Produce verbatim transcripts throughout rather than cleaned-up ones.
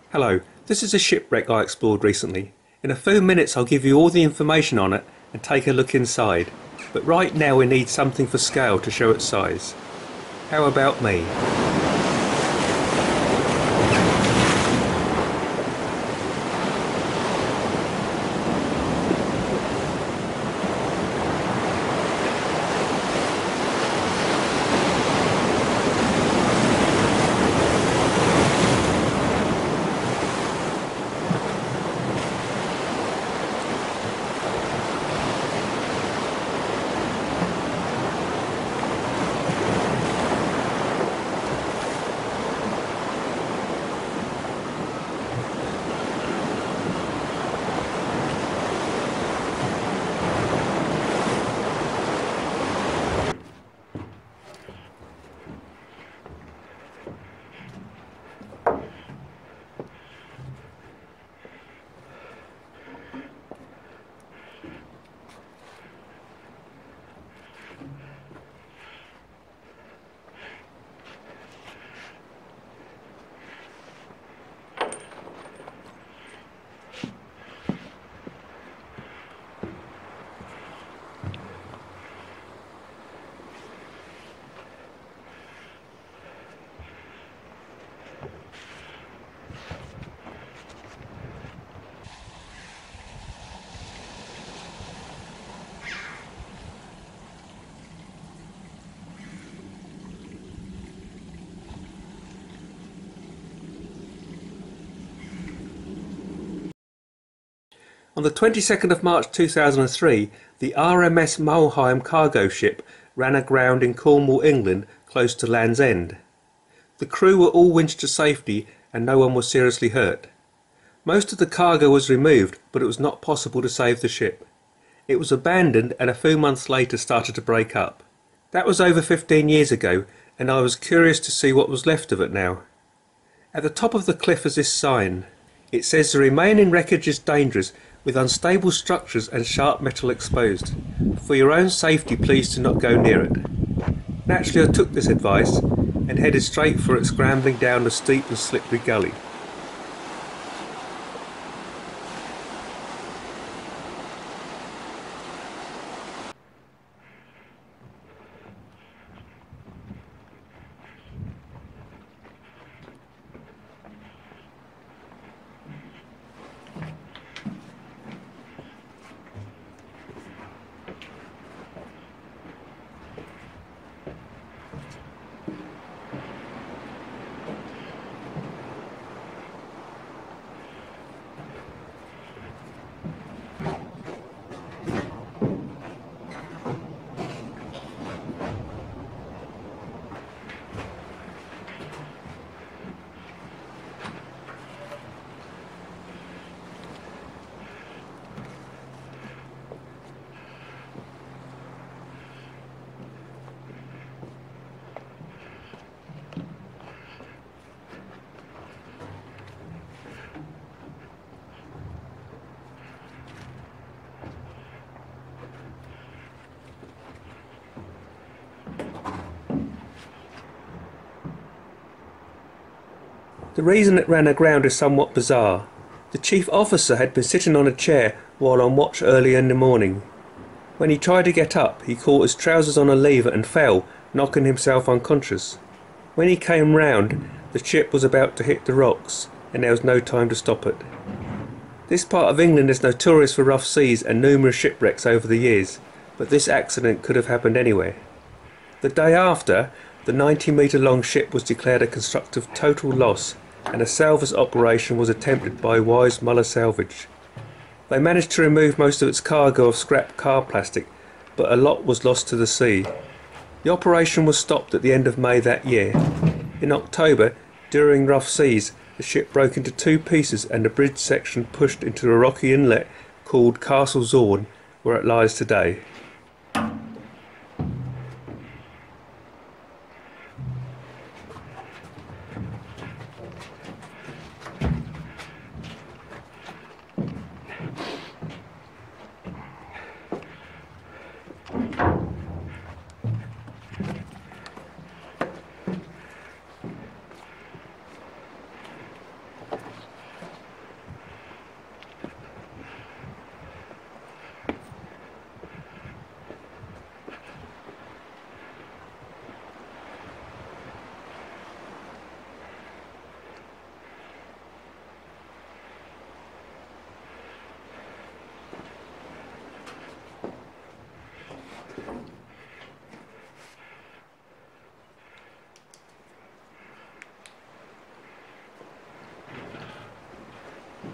Hello, this is a shipwreck I explored recently. In a few minutes I'll give you all the information on it and take a look inside, but right now we need something for scale to show its size. How about me? On the twenty-second of March two thousand three, the R M S Mülheim cargo ship ran aground in Cornwall, England, close to Land's End. The crew were all winched to safety and no one was seriously hurt. Most of the cargo was removed, but it was not possible to save the ship. It was abandoned and a few months later started to break up. That was over fifteen years ago, and I was curious to see what was left of it now. At the top of the cliff is this sign. It says the remaining wreckage is dangerous, with unstable structures and sharp metal exposed. For your own safety, please do not go near it. Naturally, I took this advice and headed straight for it, scrambling down the steep and slippery gully. The reason it ran aground is somewhat bizarre. The chief officer had been sitting on a chair while on watch early in the morning. When he tried to get up, he caught his trousers on a lever and fell, knocking himself unconscious. When he came round, the ship was about to hit the rocks, and there was no time to stop it. This part of England is notorious for rough seas and numerous shipwrecks over the years, but this accident could have happened anywhere. The day after, the ninety metre long ship was declared a constructive total loss, and a salvage operation was attempted by Wise Muller Salvage. They managed to remove most of its cargo of scrap car plastic, but a lot was lost to the sea. The operation was stopped at the end of May that year. In October, during rough seas, the ship broke into two pieces and the bridge section pushed into a rocky inlet called Castle Zorn, where it lies today.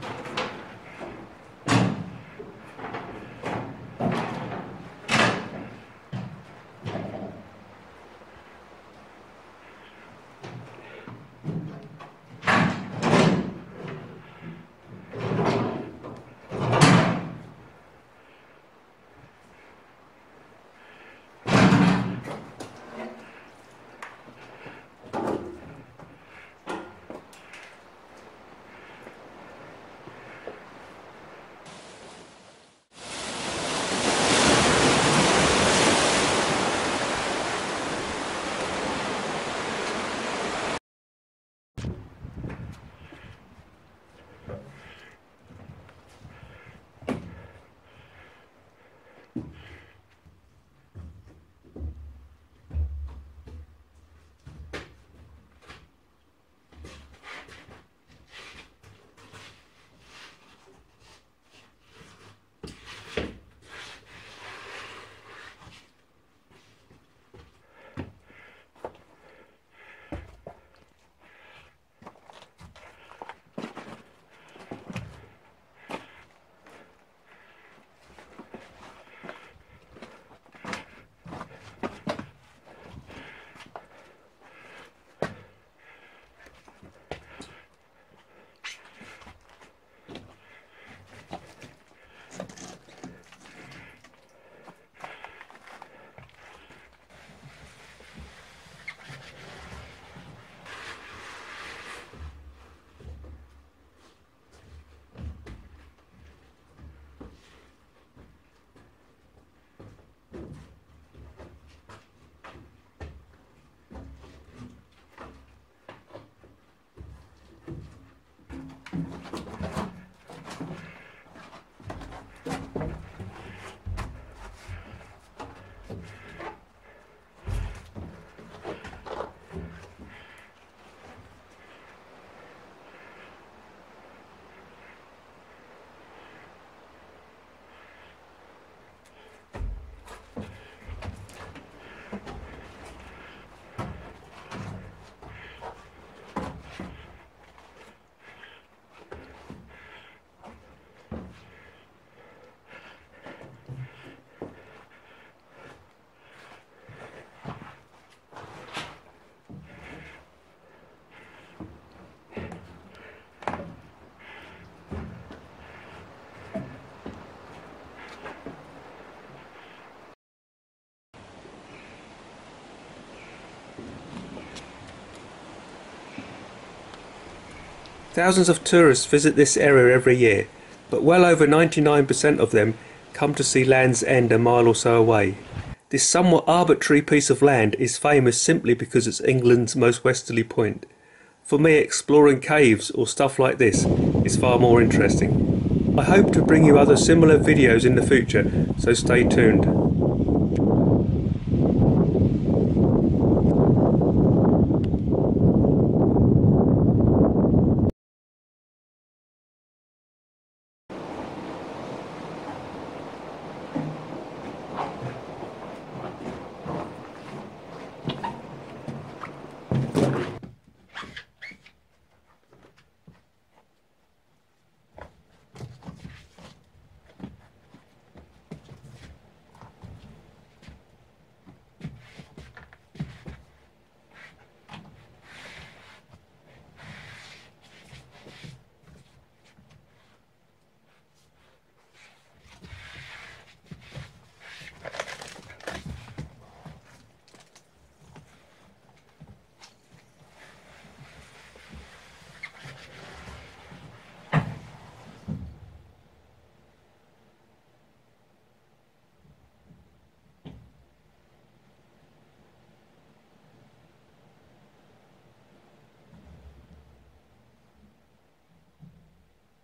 Thousands of tourists visit this area every year, but well over ninety-nine percent of them come to see Land's End a mile or so away. This somewhat arbitrary piece of land is famous simply because it's England's most westerly point. For me, exploring caves or stuff like this is far more interesting. I hope to bring you other similar videos in the future, so stay tuned.